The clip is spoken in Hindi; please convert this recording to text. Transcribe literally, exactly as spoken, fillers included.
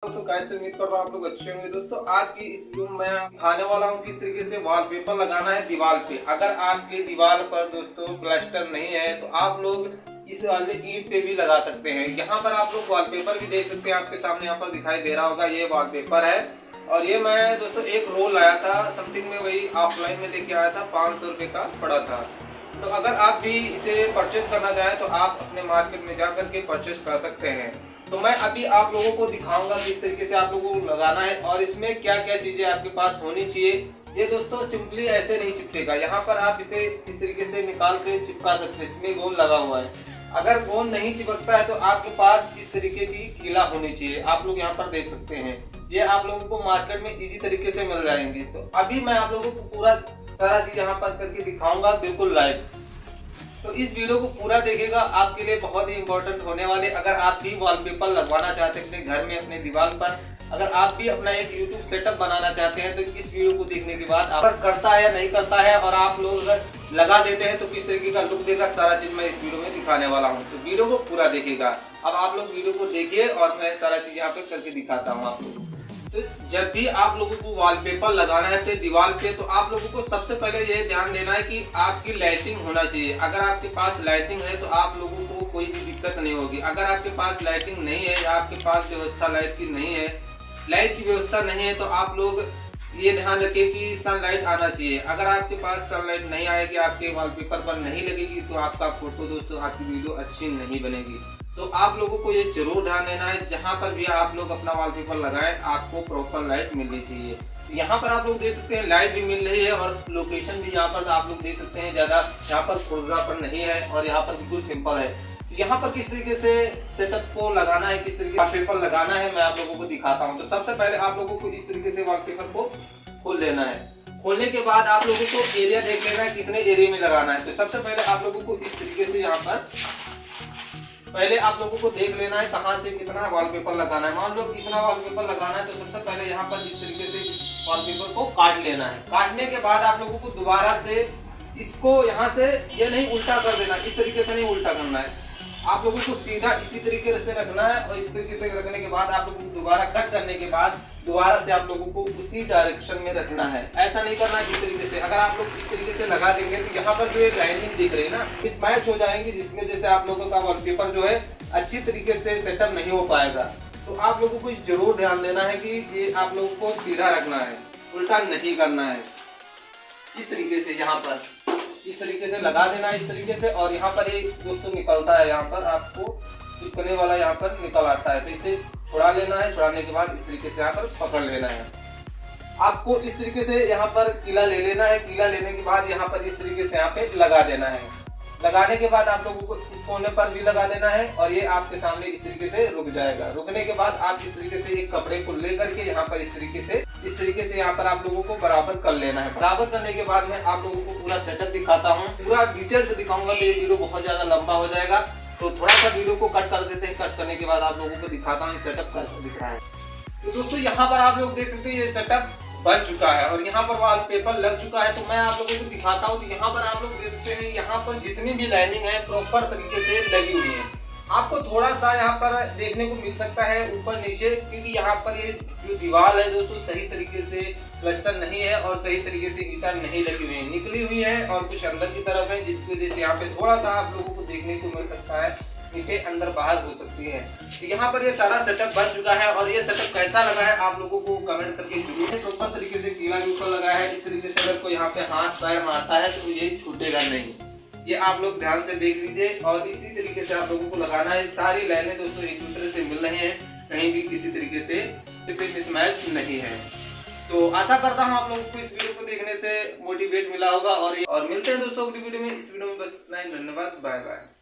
दोस्तों कैसे उम्मीद कर रहा हूँ आप लोग अच्छे होंगे। दोस्तों आज की इस वीडियो में मैं दिखाने वाला हूँ किस तरीके से वॉलपेपर लगाना है दीवार पे। अगर आपके दीवार पर दोस्तों प्लास्टर नहीं है तो आप लोग इस वाले ईंट पे भी लगा सकते हैं। यहाँ पर आप लोग वॉलपेपर भी देख सकते हैं, आपके सामने यहाँ पर दिखाई दे रहा होगा, ये वॉलपेपर है। और ये मैं दोस्तों एक रोल लाया था, समथिंग में वही ऑफलाइन में लेके आया था, पाँच सौ रुपये का पड़ा था। तो अगर आप भी इसे परचेस करना चाहें तो आप अपने मार्केट में जा करके परचेस कर सकते हैं। तो मैं अभी आप लोगों को दिखाऊंगा किस तरीके से आप लोगों को लगाना है और इसमें क्या क्या चीजें आपके पास होनी चाहिए। ये दोस्तों सिंपली ऐसे नहीं चिपकेगा, यहाँ पर आप इसे इस तरीके से निकाल के चिपका सकते हैं। इसमें गोंद लगा हुआ है, अगर गोंद नहीं चिपकता है तो आपके पास इस तरीके की कीला होनी चाहिए। आप लोग यहाँ पर देख सकते हैं, ये आप लोगों को मार्केट में इजी तरीके से मिल जाएंगे। तो अभी मैं आप लोगों को पूरा सारा चीज यहाँ पर करके दिखाऊंगा बिल्कुल लाइव। तो इस वीडियो को पूरा देखिएगा, आपके लिए बहुत ही इंपॉर्टेंट होने वाले। अगर आप भी वॉलपेपर लगवाना चाहते हैं अपने घर में, अपने दीवार पर, अगर आप भी अपना एक यूट्यूब सेटअप बनाना चाहते हैं तो इस वीडियो को देखने के बाद आप करता है या नहीं करता है और आप लोग अगर लगा देते हैं तो किस तरीके का लुक देगा, सारा चीज मैं इस वीडियो में दिखाने वाला हूँ। तो वीडियो को पूरा देखिएगा। अब आप लोग वीडियो को देखिए और मैं सारा चीज यहाँ पे करके दिखाता हूँ आप लोगों को। तो जब भी आप लोगों को वॉलपेपर लगाना है अपने दीवार पे तो आप लोगों को सबसे पहले ये ध्यान देना है कि आपकी लाइटिंग होना चाहिए। अगर आपके पास लाइटिंग है तो आप लोगों को कोई भी दिक्कत नहीं होगी। अगर आपके पास लाइटिंग नहीं है या आपके पास व्यवस्था लाइट की नहीं है, लाइट की व्यवस्था नहीं है तो आप लोग ये ध्यान रखिए कि सनलाइट आना चाहिए। अगर आपके पास सनलाइट नहीं आएगी, आपके वॉलपेपर पर नहीं लगेगी तो आपका फोटो दोस्तों, आपकी वीडियो अच्छी नहीं बनेगी। तो आप लोगों को ये जरूर ध्यान देना है, जहाँ पर भी आप लोग अपना वॉलपेपर लगाएं आपको प्रॉपर लाइट मिलनी चाहिए। तो यहाँ पर आप लोग देख सकते हैं लाइट भी मिल रही है और लोकेशन भी यहाँ पर आप लोग देख सकते हैं, ज़्यादा यहाँ पर खुरदरापन नहीं है और यहाँ पर बिल्कुल सिंपल है। तो यहाँ पर किस तरीके से सेटअप को लगाना है, किस तरीके से वॉलपेपर लगाना है मैं आप लोगों को दिखाता हूँ। तो सबसे पहले आप लोगों को इस तरीके से वॉलपेपर को खोल लेना है। खोलने के बाद आप लोगों को एरिया देख लेना है कितने एरिया में लगाना है। तो सबसे पहले आप लोगों को इस तरीके से यहाँ पर पहले आप लोगों को देख लेना है कहाँ से कितना वॉलपेपर लगाना है। मान लो कितना वॉलपेपर लगाना है तो सबसे पहले यहाँ पर इस तरीके से वॉलपेपर को काट लेना है। काटने के बाद आप लोगों को दोबारा से इसको यहाँ से ये नहीं उल्टा कर देना, इस तरीके से नहीं उल्टा करना है, आप लोगों को सीधा इसी तरीके से रखना है। और इस तरीके से रखने के बाद आप लोगों को दोबारा कट करने के बाद दोबारा से आप लोगों को उसी डायरेक्शन में रखना है। ऐसा नहीं करना है इस तरीके से। अगर आप लोग इस तरीके से लगा देंगे तो यहाँ पर जो लाइनिंग दिख रही है ना, इस मैच हो जाएंगी, जिसमें जैसे आप लोगों का वॉलपेपर जो है अच्छी तरीके से सेटअप नहीं हो पाएगा। तो आप लोगों को जरूर ध्यान देना है कि ये आप लोगों को सीधा रखना है, उल्टा नहीं करना है। इस तरीके से यहाँ पर इस तरीके से लगा देना इस तरीके से। और यहाँ पर ये दोस्तों निकलता है, यहाँ पर आपको चिपकने वाला यहाँ पर निकल आता है, तो इसे छुड़ा लेना है। छुड़ाने के बाद इस तरीके से यहाँ पर पकड़ लेना है। आपको इस तरीके से यहाँ पर कीला ले लेना है। कीला लेने के बाद यहाँ पर इस तरीके से यहाँ पे लगा देना है। लगाने के बाद आप लोगों को इस कोने पर भी लगा देना है और ये आपके सामने इस तरीके से रुक जाएगा। रुकने के बाद आप इस तरीके से एक कपड़े को लेकर के यहाँ पर इस तरीके से इस तरीके से यहाँ पर आप लोगों को बराबर कर लेना है। बराबर करने के बाद मैं आप लोगों को पूरा सेटअप दिखाता हूँ, पूरा डिटेल से दिखाऊंगा। तो ये वीडियो बहुत ज्यादा लंबा हो जाएगा, तो थोड़ा सा वीडियो को कट कर देते हैं। कट करने के बाद आप लोगों को दिखाता हूँ सेटअप कैसा दिख रहा है। तो दोस्तों यहाँ पर आप लोग देख सकते हैं ये सेटअप बन चुका है और यहाँ पर वॉलपेपर लग चुका है। तो मैं आप लोगों को दिखाता हूँ। तो यहाँ पर आप लोग देख सकते हैं यहाँ पर जितनी भी लाइनिंग है प्रॉपर तरीके से लगी हुई है। आपको थोड़ा सा यहाँ पर देखने को मिल सकता है ऊपर नीचे, क्योंकि यहाँ पर ये जो दीवार है दोस्तों सही तरीके से प्लास्टर नहीं है और सही तरीके से ईंटा नहीं लगी हुई है, निकली हुई है और कुछ अंदर की तरफ है, जिसकी वजह से यहाँ पे थोड़ा सा आप लोगों को देखने को मिल सकता है, इनके अंदर बाहर हो सकती है। तो यहाँ पर ये सारा सेटअप बन चुका है और ये सेटअप कैसा लगा है आप लोगों को कमेंट करके जरूर। प्रॉपर तरीके से कीला के ऊपर लगा है, इस तरीके से अगर कोई यहाँ पे हाथ पैर मारता है तो ये छूटेगा नहीं। ये आप लोग ध्यान से देख लीजिए और इसी तरीके से आप लोगों को लगाना है। सारी लाइनें दोस्तों एक दूसरे से मिल रही हैं, कहीं भी किसी तरीके से किसी मिसमैच नहीं है। तो आशा करता हूँ आप लोगों को इस वीडियो को देखने से मोटिवेट मिला होगा और और मिलते हैं दोस्तों अगली वीडियो में। इस वीडियो में बस इतना ही, धन्यवाद, बाय बाय।